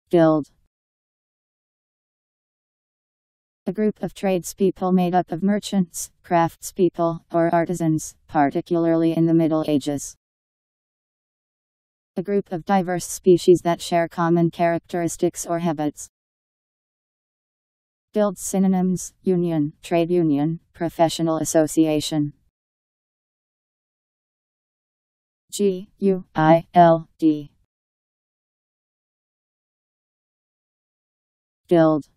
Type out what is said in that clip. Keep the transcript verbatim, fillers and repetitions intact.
Guild. A group of tradespeople made up of merchants, craftspeople, or artisans, particularly in the Middle Ages. A group of diverse species that share common characteristics or habits. Guild synonyms: union, trade union, professional association. G U I L D. Guild.